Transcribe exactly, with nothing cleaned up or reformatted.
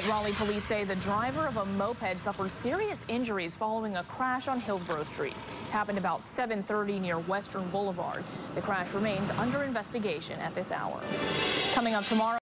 Tonight, Raleigh police say the driver of a moped suffered serious injuries following a crash on Hillsborough Street. It happened about seven thirty near Western Boulevard. The crash remains under investigation at this hour. Coming up tomorrow.